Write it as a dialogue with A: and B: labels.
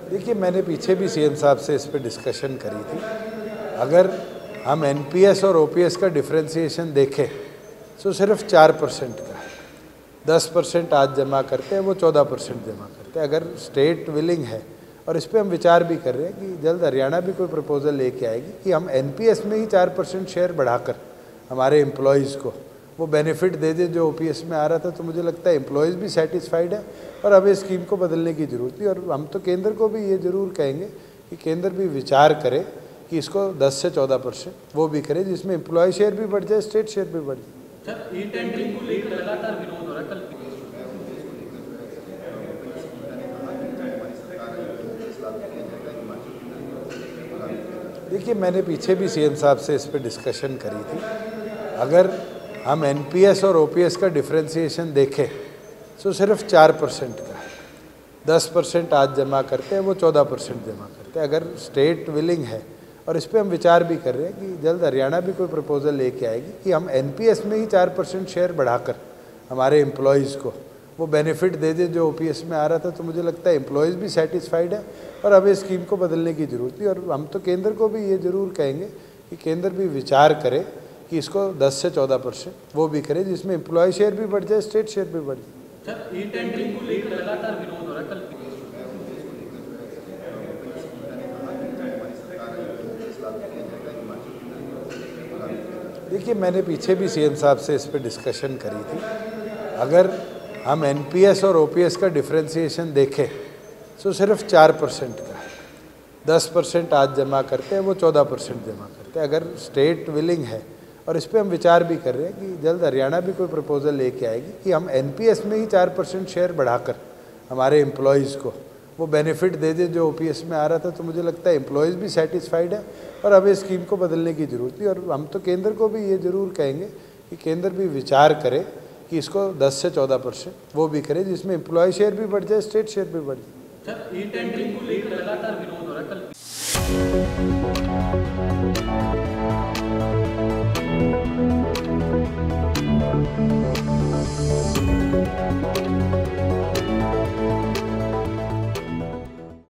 A: देखिए, मैंने पीछे भी सीएम साहब से इस पे डिस्कशन करी थी। अगर हम एनपीएस और ओपीएस का डिफरेंशिएशन देखें तो सिर्फ 4% का है। 10% आज जमा करते हैं, वो 14% जमा करते हैं। अगर स्टेट विलिंग है, और इस पे हम विचार भी कर रहे हैं कि जल्द हरियाणा भी कोई प्रपोजल लेके आएगी कि हम एनपीएस में ही 4% शेयर बढ़ाकर हमारे एम्प्लॉयज़ को वो बेनिफिट दे दे जो ओपीएस में आ रहा था। तो मुझे लगता है एम्प्लॉयज़ भी सेटिस्फाइड है और अब इस स्कीम को बदलने की ज़रूरत नहीं। और हम तो केंद्र को भी ये ज़रूर कहेंगे कि केंद्र भी विचार करे कि इसको 10 से 14% वो भी करे, जिसमें एम्प्लॉय शेयर भी बढ़ जाए, स्टेट शेयर भी बढ़ जाए।
B: सर, ई टेंडरिंग को लेकर लगातार विरोध हो रहा है। कल
A: देखिए, मैंने पीछे भी सीएम साहब से इस पे डिस्कशन करी थी। अगर हम एनपीएस और ओपीएस का डिफरेंशिएशन देखें तो सिर्फ 4% का है। 10% आज जमा करते हैं, वो 14% जमा करते हैं। अगर स्टेट विलिंग है, और इस पे हम विचार भी कर रहे हैं कि जल्द हरियाणा भी कोई प्रपोजल लेके आएगी कि हम एनपीएस में ही 4% शेयर बढ़ाकर हमारे एम्प्लॉयज़ को वो बेनिफिट दे दे जो ओपीएस में आ रहा था। तो मुझे लगता है एम्प्लॉयज़ भी सेटिस्फाइड है और अब इस स्कीम को बदलने की ज़रूरत नहीं। और हम तो केंद्र को भी ये ज़रूर कहेंगे कि केंद्र भी विचार करे कि इसको 10 से 14% वो भी करे, जिसमें एम्प्लॉय शेयर भी बढ़ जाए, स्टेट शेयर भी बढ़ जाए।
B: सर, ई टेंडरिंग को लेकर लगातार विरोध हो रहा है। कल
A: देखिए, मैंने पीछे भी सीएम साहब से इस पे डिस्कशन करी थी। अगर हम एनपीएस और ओपीएस का डिफरेंशिएशन देखें तो सिर्फ 4% का है। 10% आज जमा करते हैं, वो 14% जमा करते हैं। अगर स्टेट विलिंग है, और इस पे हम विचार भी कर रहे हैं कि जल्द हरियाणा भी कोई प्रपोजल लेके आएगी कि हम एनपीएस में ही 4% शेयर बढ़ाकर हमारे एम्प्लॉयज़ को वो बेनिफिट दे दे जो ओपीएस में आ रहा था। तो मुझे लगता है एम्प्लॉयज़ भी सेटिस्फाइड है और अब इस स्कीम को बदलने की ज़रूरत नहीं। और हम तो केंद्र को भी ये ज़रूर कहेंगे कि केंद्र भी विचार करे कि इसको 10 से 14% वो भी करे, जिसमें एम्प्लॉय शेयर भी बढ़ जाए, स्टेट शेयर भी बढ़ जाए।
B: सर, ई टेंडरिंग को लेकर लगातार विरोध हो रहा है। कल